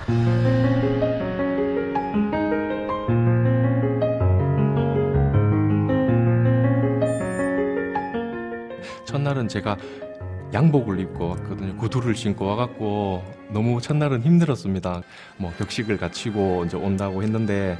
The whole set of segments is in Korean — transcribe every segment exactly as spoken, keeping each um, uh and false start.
첫날은 제가 양복을 입고 왔거든요. 구두를 신고 와갖고 너무 첫날은 힘들었습니다. 뭐 격식을 갖추고 이제 온다고 했는데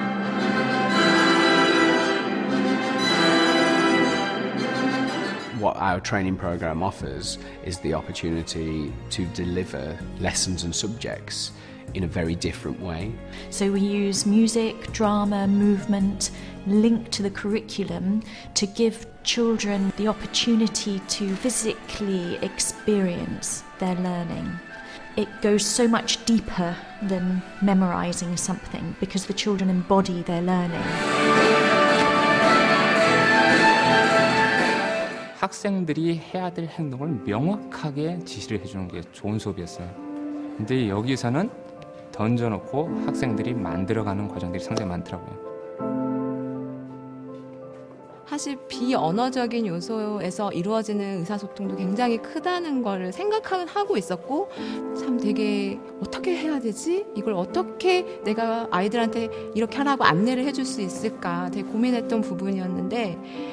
What our training program offers is the opportunity to deliver lessons and subjects in a very different way. So we use music, drama, movement linked to the curriculum to give children the opportunity to physically experience their learning. It goes so much deeper than memorizing something because the children embody their learning. 학생들이 해야 될 행동을 명확하게 지시를 해주는 게 좋은 수업이었어요. 근데 여기서는 던져놓고 학생들이 만들어가는 과정들이 상당히 많더라고요. 사실 비언어적인 요소에서 이루어지는 의사소통도 굉장히 크다는 거를 생각은 하고 있었고 참 되게 어떻게 해야 되지? 이걸 어떻게 내가 아이들한테 이렇게 하라고 안내를 해줄 수 있을까 되게 고민했던 부분이었는데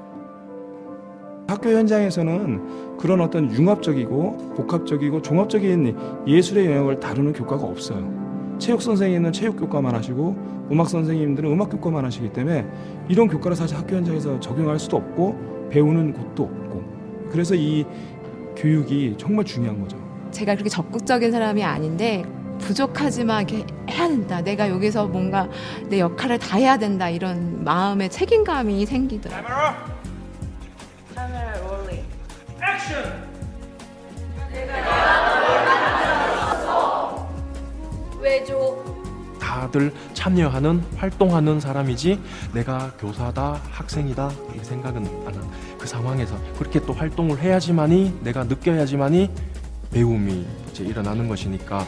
학교 현장에서는 그런 어떤 융합적이고 복합적이고 종합적인 예술의 영역을 다루는 교과가 없어요. 체육 선생님은 체육 교과만 하시고 음악 선생님들은 음악 교과만 하시기 때문에 이런 교과를 사실 학교 현장에서 적용할 수도 없고 배우는 곳도 없고 그래서 이 교육이 정말 중요한 거죠. 제가 그렇게 적극적인 사람이 아닌데 부족하지만 이렇게 해야 된다. 내가 여기서 뭔가 내 역할을 다 해야 된다. 이런 마음의 책임감이 생기더라고요. 카메라 롤링. 액션! 왜 줘? 다들 참여하는 활동하는 사람이지 내가 교사다 학생이다 이 생각은 안 합니다. 그 상황에서 그렇게 또 활동을 해야지만이 내가 느껴야지만이 배움이 이제 일어나는 것이니까.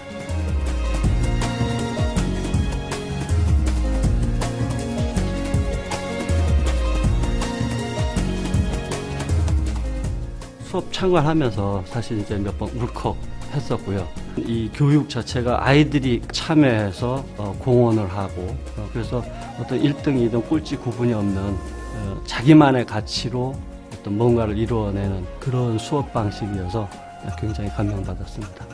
수업 참관하면서 사실 이제 몇 번 울컥 했었고요. 이 교육 자체가 아이들이 참여해서 어, 공헌을 하고 어, 그래서 어떤 일 등, 이 등 꼴찌 구분이 없는 어, 자기만의 가치로 어떤 뭔가를 이루어내는 그런 수업 방식이어서 굉장히 감명받았습니다.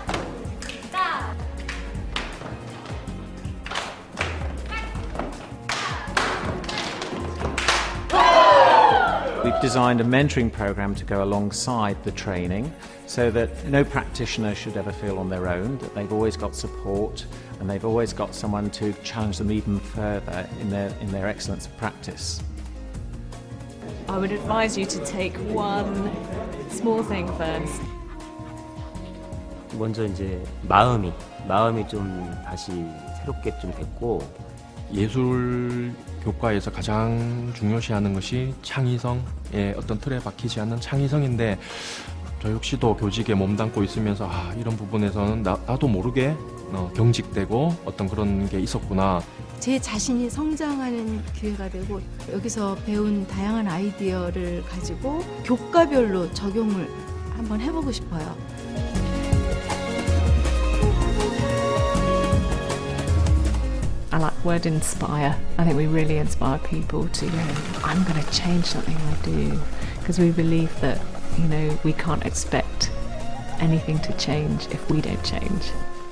We've designed a mentoring program to go alongside the training so that no practitioner should ever feel on their own, that they've always got support and they've always got someone to challenge them even further in their, in their excellence of practice. I would advise you to take one small thing first. 먼저 이제 마음이, 마음이 좀 다시 새롭게 좀 됐고 예술 교과에서 가장 중요시하는 것이 창의성의 어떤 틀에 박히지 않는 창의성인데 저 역시도 교직에 몸담고 있으면서 아, 이런 부분에서는 나, 나도 모르게 어, 경직되고 어떤 그런 게 있었구나. 제 자신이 성장하는 기회가 되고 여기서 배운 다양한 아이디어를 가지고 교과별로 적용을 한번 해보고 싶어요. I like word inspire. I think we really inspire people to, you know, I'm going to change something I do. Because we believe that, you know, we can't expect anything to change if we don't change.